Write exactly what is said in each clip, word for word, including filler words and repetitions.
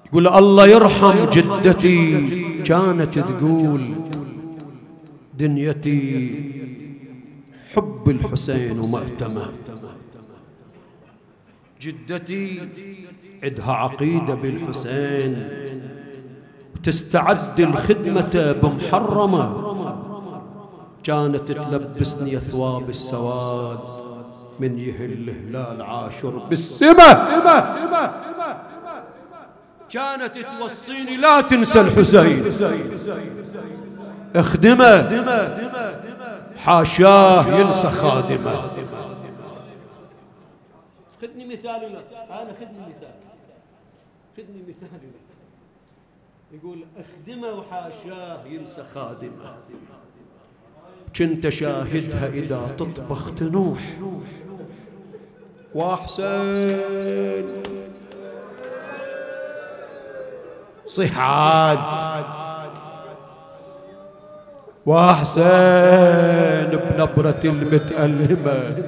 يقول الله يرحم جدتي كانت تقول دنيتي حب الحسين ومأتمه. جدتي عندها عقيدة بالحسين وتستعد الخدمة بمحرمة، كانت تلبسني أثواب السواد من يهل هلال عاشر بالسمة، كانت توصيني لا تنسى الحسين اخدمه حاشاه ينسى خادمه. خذني مثال لك، أنا خذني مثال، خذني مثال لك. يقول اخدمه وحاشاه ينسى خادمه. كنت شاهدها إذا تطبخ تنوح وحسين صيح عاد وحسين بنبرة المتألمة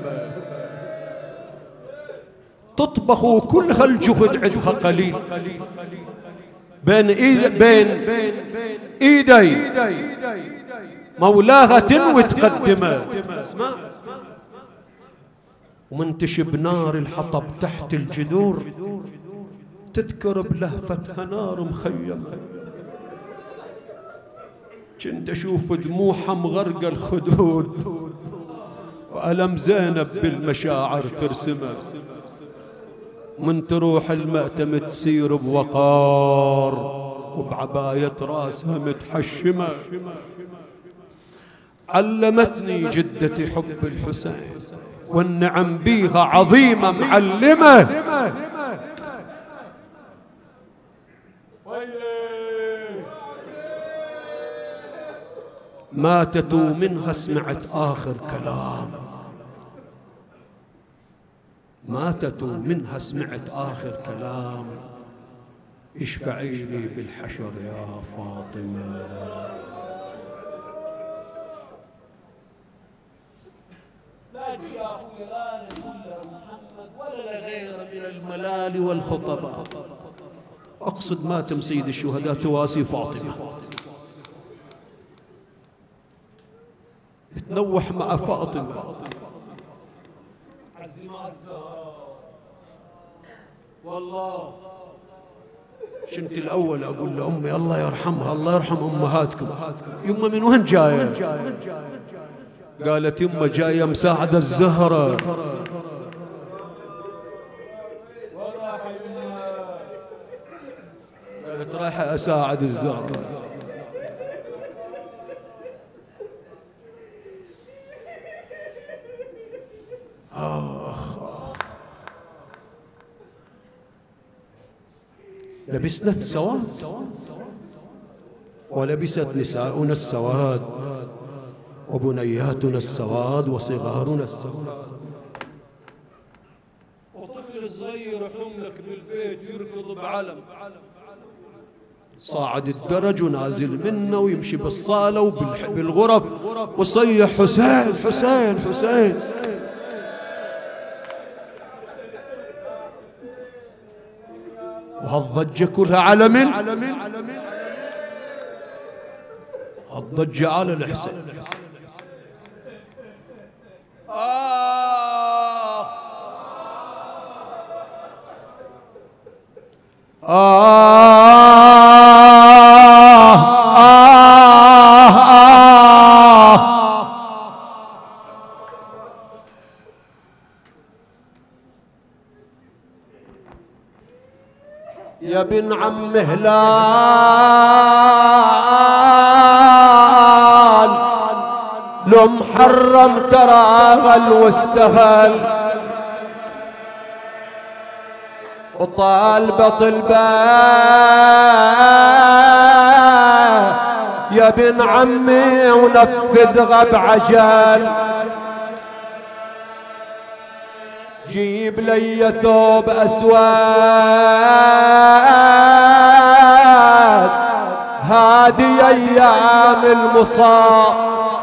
تطبخ وكل هالجهد عندها قليل بين إيد بين إيدي مولاها تنوي تقدمه. اسمع، ومنتشب نار الحطب تحت الجذور تذكر بلهفتها نار مخيمة. كنت أشوف دموعها مغرقة الخدود وألم زينب بالمشاعر ترسمه. من تروح المأتم تسير بوقار وبعباية راسها متحشمة. علمتني جدتي حب الحسين والنعم بيها عظيمة معلمة. ماتت ومنها سمعت آخر كلام، ماتت ومنها سمعت آخر كلام. اشفعي لي بالحشر يا فاطمة. لا جاء لا محمد ولا غير من الملال والخطباء. أقصد ماتم سيد الشهداء تواسي فاطمة، تنوح مع فاطمة. والله كنت الأول أقول لأمي الله يرحمها الله يرحم أمهاتكم. يمه من وين جاية؟ قالت يمه جاية مساعدة الزهرة. قالت رايحة أساعد الزهرة. لبسنا السواد ولبست نساؤنا السواد وبنياتنا السواد وصغارنا السواد. وطفل صغير حملك بالبيت يركض بعلم صاعد الدرج ونازل منه ويمشي بالصالة وبالغرف وصيح حسين حسين حسين. وهالضجة كلها على من؟ الضجة على الحسين. آه آه آه آه يا بن عم هلال لو محرم تراغل واستهل وطال بطلبه يا بن عمي ونفذ غب عجل. جيب لي ثوب أسود هادي أيام المصاب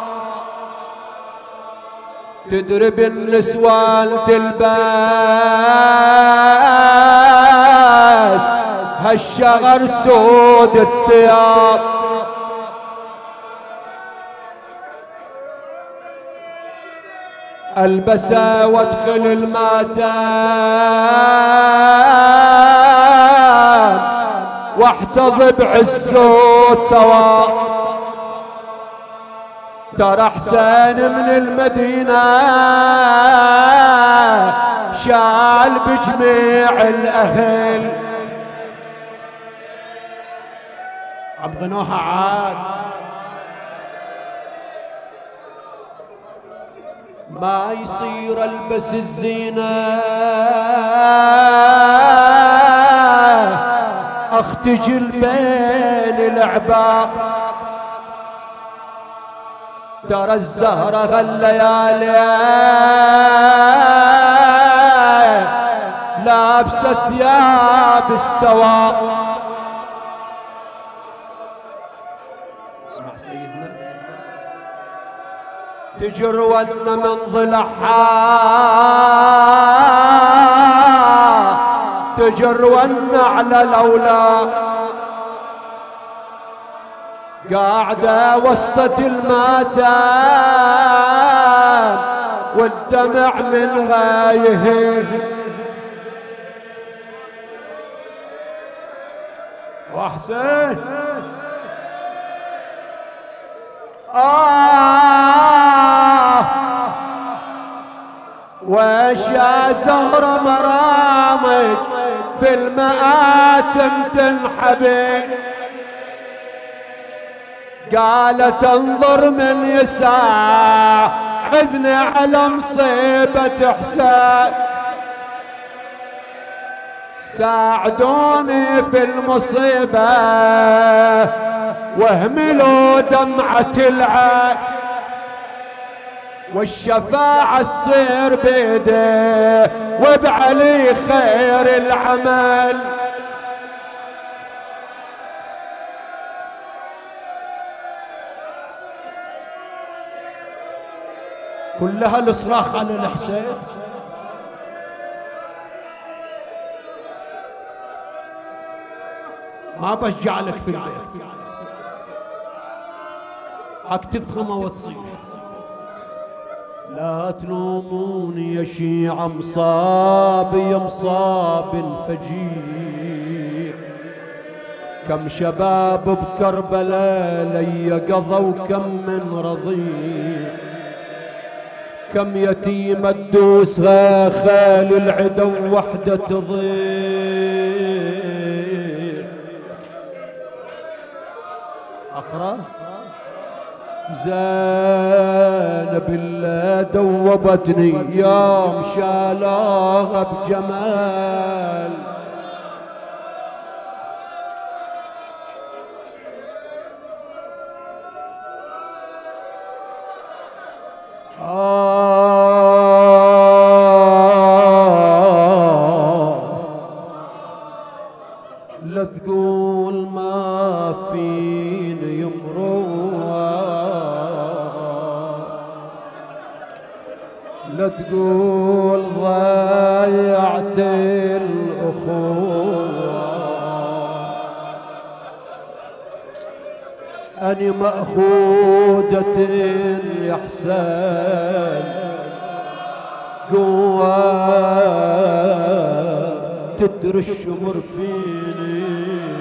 تدرب النسوان تلبس هالشغر سود الثياب البسه وادخل الماتم واحتض بعز الثواب. ترى حسين من المدينة شال بجميع الأهل عم غنوها عاد ما يصير البس الزينة اختجل بين الأعباء. ترى الزهرة غالليالي لابسة ثياب السواء. اسمع سيدنا تجرون من ضلعها تجرون على الأولاد قاعدة وسطة الماتم والدمع منها يهيل. وحسين آه وش يا زهرة مرامج في المآتم تنحبي. قالت انظر من يساعدني على مصيبة حسين ساعدوني في المصيبة واهملوا دمعة العين والشفاعة تصير بيدي وبعلي خير العمل. كلها الصراخ على الحسين. ما بشجع لك في البيت حق تفهمه وتصير. لا تلوموني يا شيعة مصابي يا مصاب الفجيع. كم شباب بكربلاء لي قضوا كم من رضيع. كم يتيمة تدوسها خال العدو وحدة تضيع. أقرأ زينب اللي دوبتني يوم شالاها بجمال. لا تقول ما فيني يمروها لا تقول ضيعت الأخوة. أني مأخوذة يا حسين قوة تدري الشمر فيني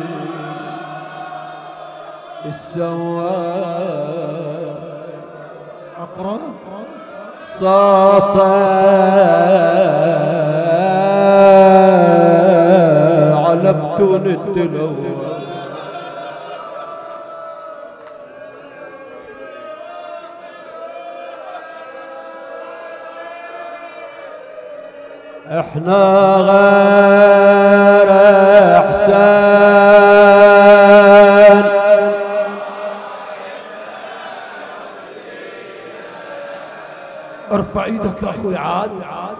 السواد. أقرأ ساطع على بطون التلوى. احنا غير احسان ارفع ايدك يا اخوي عاد.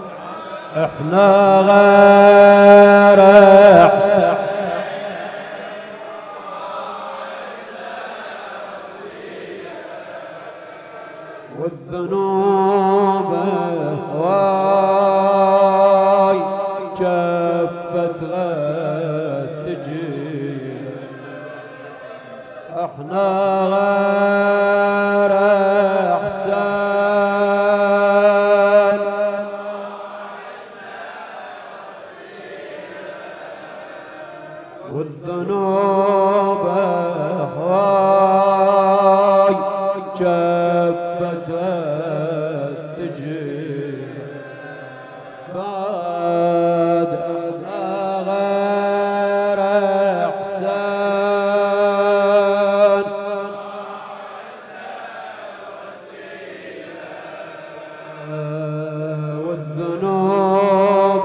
احنا غير احسان والذنوب واي جفت غث احنا غير احسان والذنوب هواي جفت الثجل بعد احنا غير احسان والذنوب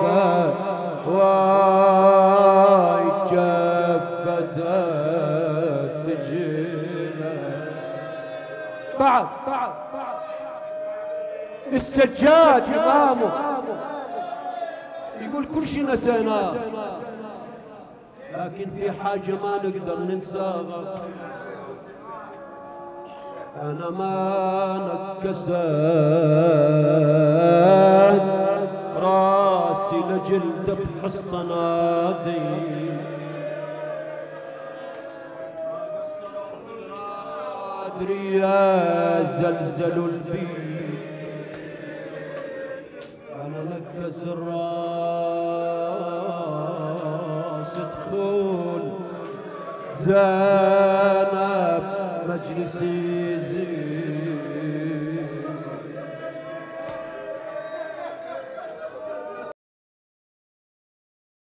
هواي جفت الثجل بعد السجاد إمامه يقول كل شيء نسيناه لكن في حاجة ما نقدر ننساها أنا ما نكست راسي لجلد بحصنادي أدري يا زلزل البيت أنا نكس الراس تدخل زينب مجلسي زين